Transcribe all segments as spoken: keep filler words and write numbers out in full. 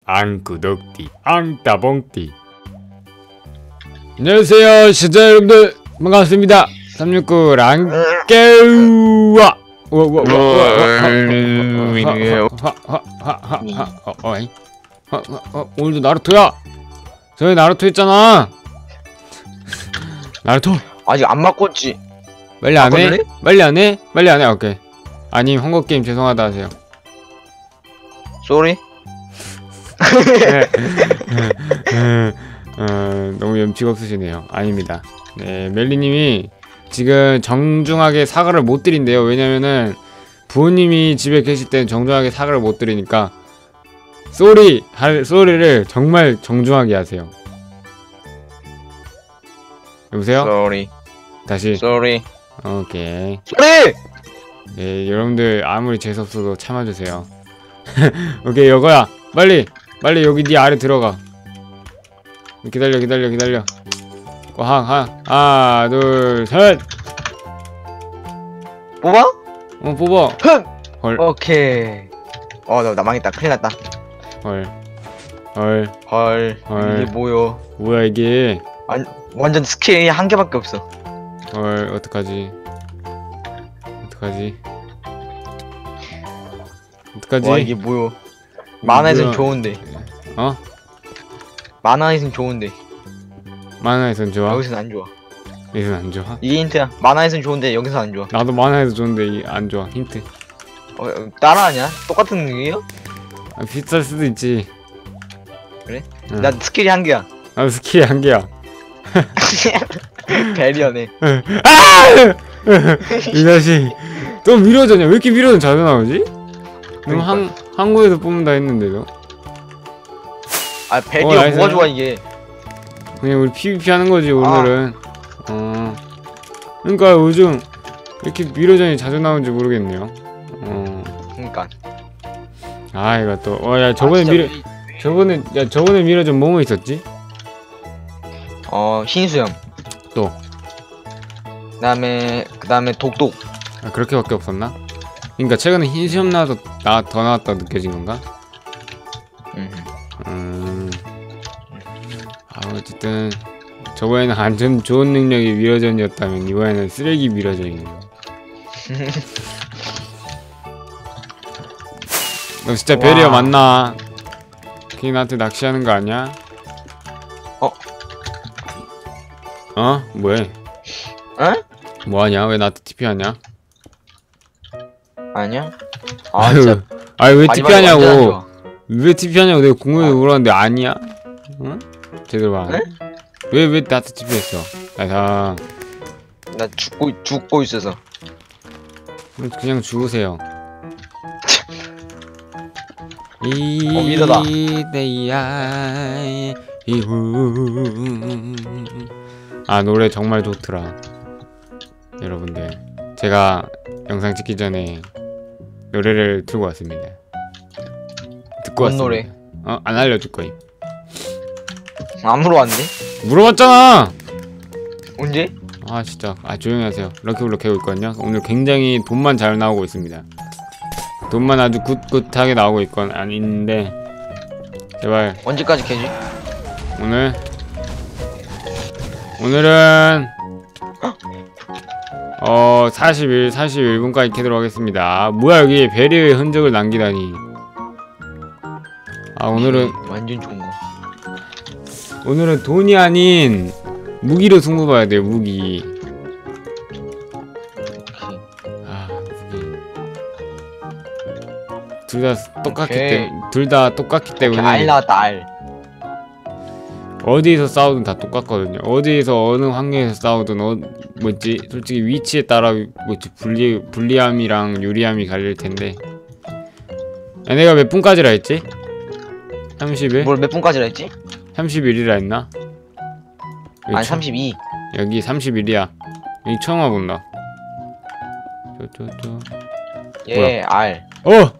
앙구독띠 앙따봉띠. 안녕하세요 시청자 여러분들, 반갑습니다. 삼육구 랑깨우와 오늘도 나루토야. 저희 나루토 했잖아. 나루토 아직 안 바꿨지. 빨리 안 해? 빨리 안 해? 빨리 안 해? 오케이. 아님 헝거게임 죄송하다 하세요. 쏘리? 어, 너무 염치가 없으시네요. 아닙니다. 네, 멜리님이 지금 정중하게 사과를 못 드린대요. 왜냐면은 부모님이 집에 계실 때는 정중하게 사과를 못 드리니까 쏘리 할 쏘리를 정말 정중하게 하세요. 여보세요? 쏘리. 다시. 쏘리. 오케이. 쏘리! 네, 여러분들 아무리 재수없어도 참아주세요. 오케이, 여거야. 빨리 빨리 여기 네 아래 들어가. 기다려 기다려 기다려. 하나 하나 둘 셋. 뽑아? 어 뽑아. 흥! 헐. 오케이. 어, 나, 나 망했다. 큰일 났다. 헐. 헐. 헐. 헐. 이게 뭐요? 뭐야 이게? 완, 완전 스킬이 한 개밖에 없어. 헐. 어떡하지? 어떡하지? 어떡하지? 와, 이게 뭐요? 만화에선 뭐야? 좋은데. 어? 만화에선 좋은데. 만화에선 좋아? 여기선 안 좋아. 여기선 안 좋아? 이게 힌트야. 만화에선 좋은데 여기서 안 좋아. 나도 만화에서 좋은데 이 안 좋아. 힌트. 어, 따라하냐? 똑같은 능력이에요? 아, 비쌀 수도 있지. 그래? 응. 나 스킬이 한 개야. 나도 스킬이 한 개야. 배리어네. 아! 이 자식 또 미러전이야. 왜 이렇게 미러전 자주 나오지? 그럼 한 한국에서 뽑는다 했는데도. 아, 배리어 어, 뭐가 좋아 이게? 그냥 우리 피브이피 하는 거지 오늘은. 아. 어. 그러니까 요즘 이렇게 미러전이 자주 나오는지 모르겠네요. 어. 그러니까. 아 이거 또. 어 야 저번에 아, 미러 미... 저번에 야 저번에 미러전 뭐뭐 있었지? 어, 흰수염. 또. 그다음에 그다음에 독독. 아 그렇게밖에 없었나? 그러니까 최근에 흰수염 나와서 나 더 나왔다 느껴진 건가? 음. 음. 아 어쨌든 저번에는 완전 좋은 능력이 미러전이었다면 이번에는 쓰레기 미러전이네요. 너 진짜 와. 베리어 맞나? 걔 나한테 낚시하는 거 아니야? 어? 어? 뭐해? 에? 뭐하냐? 왜 나한테 티피하냐? 아니야? 아 아유, 진짜. 아유 왜 마지막에 티피하냐고? 완전 안 좋아. 왜 티피하냐고 내가 궁금해서 아. 물었는데 아니야? 응? 제대로 봐. 네? 왜 왜 나한테 티피했어? 야, 나 죽고 죽고 있어서. 그냥 죽으세요. 어, 미러다. 이데야 이후. 아 노래 정말 좋더라. 여러분들 제가 영상 찍기 전에 노래를 틀고 왔습니다. 듣고 뭔 왔습니다. 노래? 어? 안 알려줄 거임. 안 물어봤는데? 물어봤잖아. 언제? 아 진짜. 아 조용히 하세요. 럭키블럭 캐고 있거든요. 오늘 굉장히 돈만 잘 나오고 있습니다. 돈만 아주 굿굿하게 나오고 있건 아닌데 제발 언제까지 캐지? 오늘 오늘은 어 사십일, 사십일 분까지 캐도록 하겠습니다. 뭐야 여기 베리의 흔적을 남기다니. 아 오늘은 완전 좋은 거. 오늘은 돈이 아닌 무기로 승부 봐야 돼요. 무기. 아 무기. 둘 다 똑같기 때문에 둘 다 똑같기 때문에 알 나왔다 알. 어디에서 싸우든 다 똑같거든요. 어디에서 어느 환경에서 싸우든 어 뭐지 솔직히 위치에 따라 뭐지 불리 불리함이랑 유리함이 갈릴 텐데. 야, 내가 몇 분까지라 했지? 삼십일? 뭘 몇 분까지라 했지? 삼십일이라 했나? 아니 삼십이. 여기 삼십일이야. 여기 처음 와본다. 저저저. 예, 알. 어!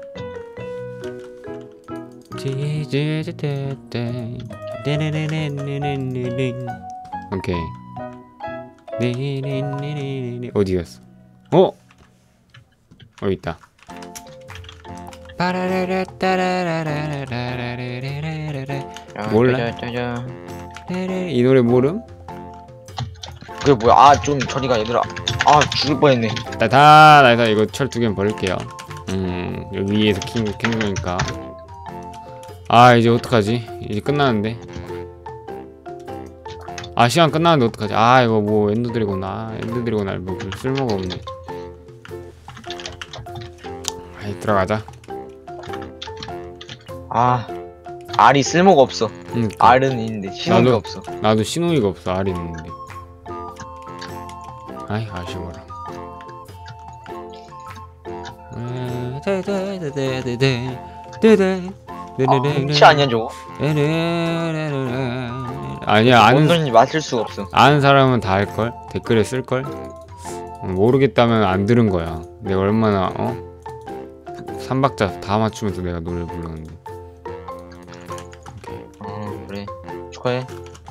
오케이. 어디 갔어? 어? 어디 있다. 빠라라라 따라라라라라라라 몰라? 짜자자자. 레레 이 노래 모름? 그게 뭐야? 아 좀 저리가 얘들아. 아 죽을 뻔했네. 나다 나다 이거 철 두 개는 버릴게요. 음 여기 위에서 킹 킹거니까. 아 이제 어떡하지? 이제 끝나는데. 아 시간 끝나는데 어떡하지? 아 이거 뭐 엔더 드래곤 아 엔더 드래곤 알뭐 쓸모가 없네. 아이 들어가자. 아 알이 쓸모가 없어. 응. 알은 있는데 신호가 나도- 없어. 나도 신호위가 없어 알이 있는데. 아이 아쉬워라. 아 훔치 아니야 저거? 아니야 뭔 아는 소리인지 맞출 수가 없어. 아는 사람은 다 알걸? 댓글에 쓸걸? 어, 모르겠다면 안 들은 거야. 내가 얼마나 어? 삼박자 다 맞추면서 내가 노래 불렀는데. 어 그래 축하해.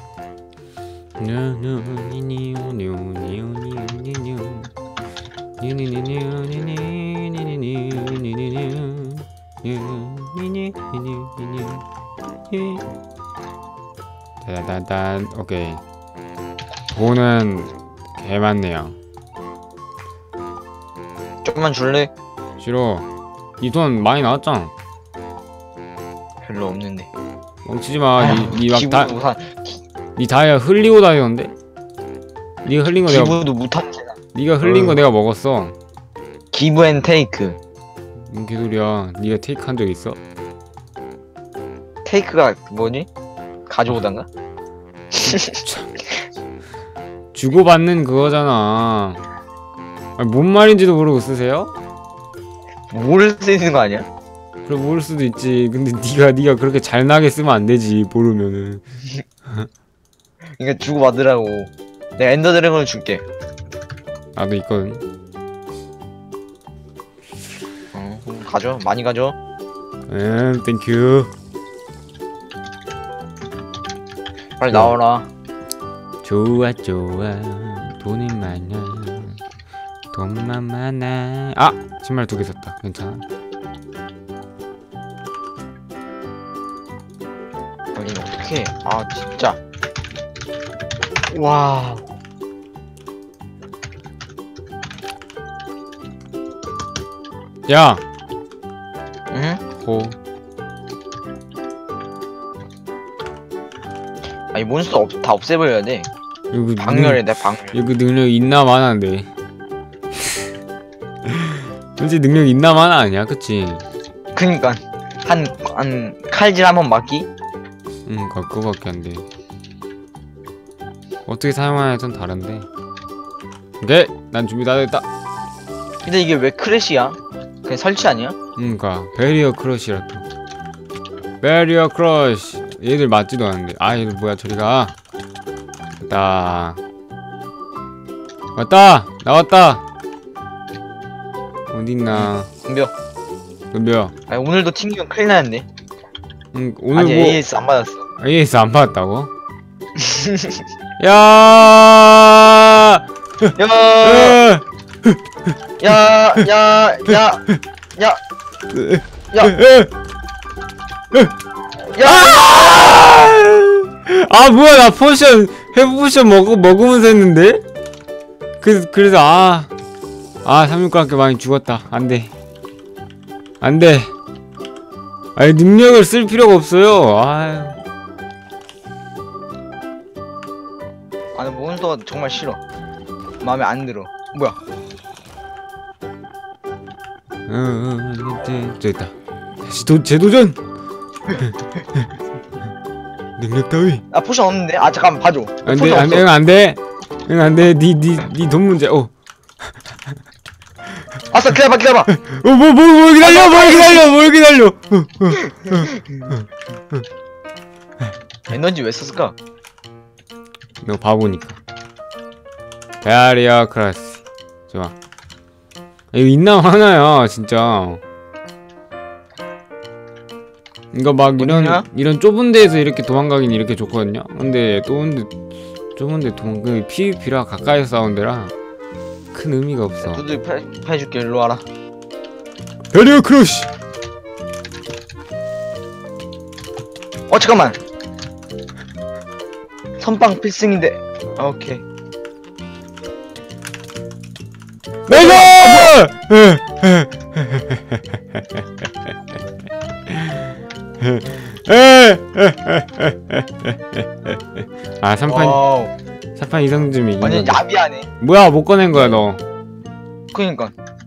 따다단 오케이. 돈은 개 많네요. 조금만 줄래? 싫어. 이 돈 많이 나왔잖아. 별로 없는데. 멈추지 마. 니막다 기부도 못한 니 다이아 흘리고 다니던데? 니가 흘린 거 내가 기부도 못한 쟤다. 니가 흘린 거 어. 내가 먹었어. 기부 앤 테이크. 뭔 개소리야. 니가 테이크 한 적 있어? 테이크가 뭐니? 가져오단가? 주고받는 그거잖아. 아니, 뭔 말인지도 모르고 쓰세요? 모를 수 있는 거 아니야? 그럼 모를 수도 있지. 근데 니가 니가 그렇게 잘나게 쓰면 안 되지. 모르면은. 그러니까 주고 받으라고. 내가 엔더 드래곤을 줄게. 나도 있거든. 어, 그럼 가져. 많이 가져. 음, 땡큐. 빨리 어. 나와라. 좋아 좋아. 돈이 많아. 돈만 많아. 아! 신발 두 개 샀다. 괜찮아. 여긴 어떡해. 아 진짜. 와. 야! 응? 호. 아니 몬스터 없, 다 없애버려야 돼. 여기 박멸해 내 박멸. 여기 능력 있나 마나인데. 솔직히 능력 있나 마나 아니야, 그치? 그니까 한, 한 칼질 한번 맞기? 응, 그거밖에 안 돼. 어떻게 사용하냐에 좀 다른데. 오케이, 난 준비 다 됐다. 근데 이게 왜 크래시야? 그냥 설치 아니야? 응, 가 베리어 크러쉬라 또. 베리어 크러쉬. 얘들 맞지도 않는데. 아, 얘들 뭐야, 저리가. 왔다. 왔다. 나왔다. 어딨나. 덤벼. 덤벼. 아니 오늘도 튕기면 큰일 나는데. 응, 오늘 아직 뭐 에이에스 안 받았어. 에이에스 안 받았다고? 야! 야, 으! 야, 야, 야, 야, 야, 으! 야! 아 뭐야 나 포션 회복 포션 먹 먹으면서 했는데 그 그래서 아 아 삼육관께 많이 죽었다 안돼 안돼 아니 능력을 쓸 필요가 없어요 아유 아니 몬스터가 정말 싫어. 마음에 안 들어. 뭐야? 응 저기 있다 다시 도 재도전 능력 따위 아 포션 없는데? 아 잠깐만 봐줘. 안돼 포션 안돼 없어. 응 안돼 응 안돼 니니 돈 문제 어 아싸 기다려봐 기다려봐. 어, 뭐, 뭐, 뭐, 기다려, 뭐, 기다려, 뭐, 기다려. 에너지 왜 썼을까? 너 바보니까. 베리어 크라스. 좋아. 이거 있나 하나야, 진짜. 이거 막 이런, 어디냐? 이런 좁은 데에서 이렇게 도망가긴 이렇게 좋거든요? 근데, 좁은 데, 좁은 데 도망, 그 피브이피라 가까이서 싸운 데라 큰 의미가 없어. 두들 패, 패줄게 일로 와라. 베리어 크러쉬! 어 잠깐만. 선빵 필승인데. 아, 오케이. 나이스! 아 삼판 와우. 삼판 이상쯤 이긴 완전 건데. 야비하네. 뭐야 못 꺼낸 거야 너. 그니까.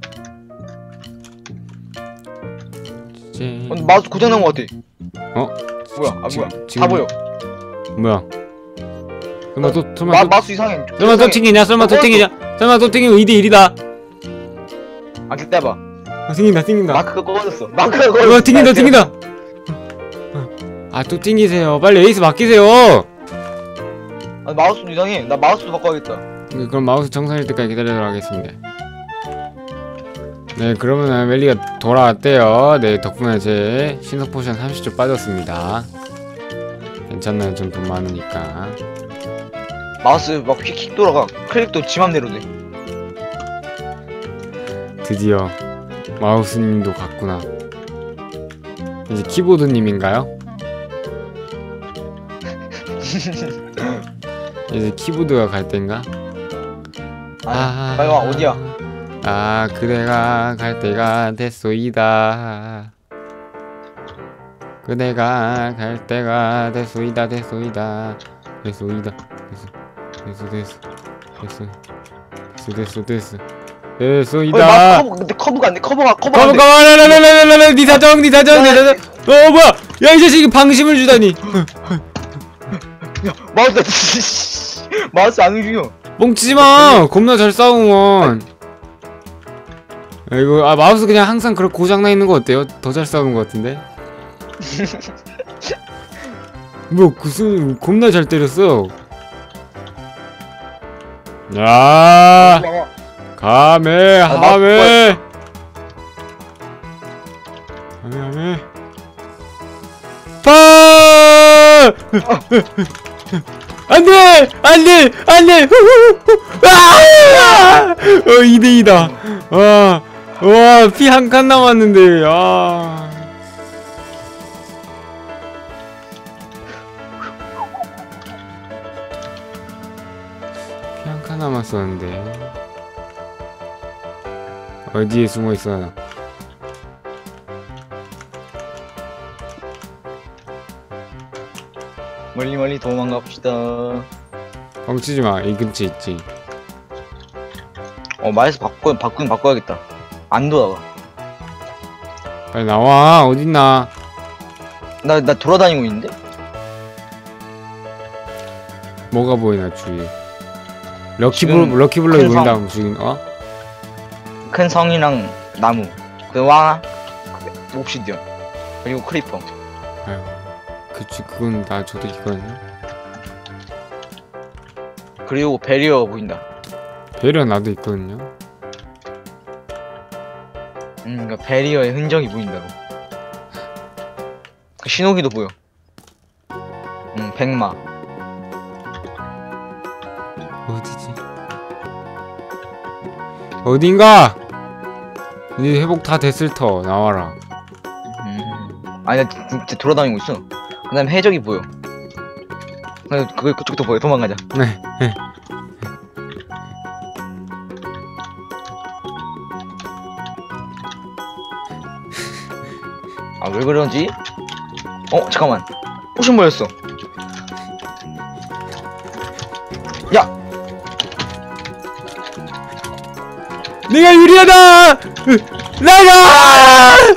제... 어, 마우스 고장난 거 같아. 어? 뭐야? 아 지금- 뭐야? 지금- 다 보여. 뭐야? 설마 또 설마 마, 또 마우스 이상해. 설마 또 튕기냐? 설마 또 어, 튕기냐? 설마 또 튕기면 이 대 일이다. 아 기다려봐. 아, 튕긴다 튕긴다. 마크가 꺼졌어. 마크가 꺼졌어. 어 튕긴다 튕긴다. 아 또 튕기세요. 빨리 에이스 맡기세요. 아, 마우스도 이상해. 나 마우스도 바꿔야겠다. 네, 그럼 마우스 정상일 때까지 기다리도록 하겠습니다. 네 그러면은 멜리가 돌아왔대요. 네 덕분에 제 신속 포션 삼십 조 빠졌습니다. 괜찮나요? 좀 돈 많으니까. 마우스 막 휙휙 돌아가. 클릭도 지 맘대로 돼. 드디어 마우스님도 갔구나. 이제 키보드님인가요? 이제 키보드가 갈 땐가? 아, 빨리 와. 어디야? 아 그대가 갈 때가 됐소이다. 그대가 갈 때가 됐소이다 됐소이다 됐소이다 됐소 됐소 됐소 됐소 됐소 됐소 됐소 어, 됐소이다. 마 커브 근데 커브가 안 돼. 커버가 커버가 안 가만 돼. 가만 라라라라라라 니 사정 니 사정 니 사정. 어 뭐야 야 이 자식이 방심을 주다니. 야, 마우스 마우스 안 움직여. 멍치지마. 겁나 잘 싸우면. 아이고 아 마우스 그냥 항상 그렇게 고장나 있는 거 어때요? 더 잘 싸우는 거 같은데. 뭐 무슨 겁나 잘 때렸어. 야 가메 아, 하메 하메 하메 파 안돼 안돼 안돼 어 이 대 이다. 와와피 한 칸 남았는데. 아 피 한 칸 남았었는데 어디에 숨어 있어? 멀리 멀리 도망가 봅시다. 뻥치지 마. 이 근처에 있지. 어 마우스 바꿔 바꾸긴 바꿔야겠다. 안 돌아가. 빨리 나와. 어딨나? 나 나 돌아다니고 있는데? 뭐가 보이나 주위. 럭키 지금 블 럭키 블럭이 큰 성. 보인다. 지금 어? 큰 성이랑 나무, 그 왕, 그 옵시디언, 그리고 크리퍼. 아유, 그치 그건 나 저도 있거든요. 그리고 베리어가 보인다. 배려 나도 있거든요. 음, 그러니까 베리어의 흔적이 보인다고. 그 신호기도 보여. 음, 백마. 어디지? 어딘가? 이제 회복 다 됐을 터 나와라. 음, 아니 나 진- 진짜 돌아다니고 있어. 그다음 해적이 보여. 그 그거 그쪽도 보여. 도망가자. 네. 네. 아 왜 그러지? 어 잠깐만. 포션 모였어. 야, 내가 유리하다! 나가!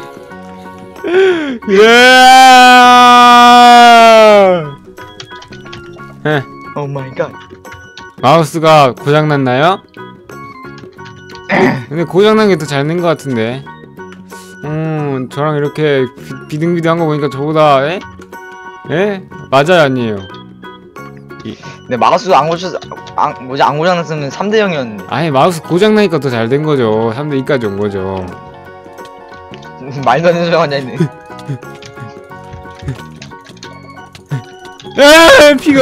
예. 오 마이 갓. 마우스가 고장났나요? 근데 고장난 게 더 잘 된 것 같은데. 음, 저랑 이렇게 비, 비등비등한 거 보니까 저보다, 에? 에? 맞아요, 아니에요? 내 마우스 안 고쳐, 안 뭐지 안 고장났으면 삼 대 영이었는데. 아니, 마우스 고장나니까 더 잘 된 거죠. 삼 대 이까지 온 거죠. 말도 안 되는 소리가 앉아 있네. 에 피가.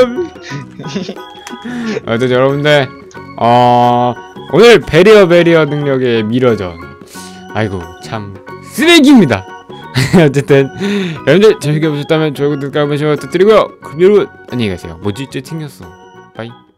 어쨌든 여러분들, 어, 오늘 베리어 베리어 능력의 미러전. 아이고, 참, 쓰레기입니다. 어쨌든 여러분들 재밌게 보셨다면 좋아요 구독 알람 설정 부탁드리고요. 그럼 여러분 안녕히 가세요. 뭐지? 쟤 튕겼어. 빠이.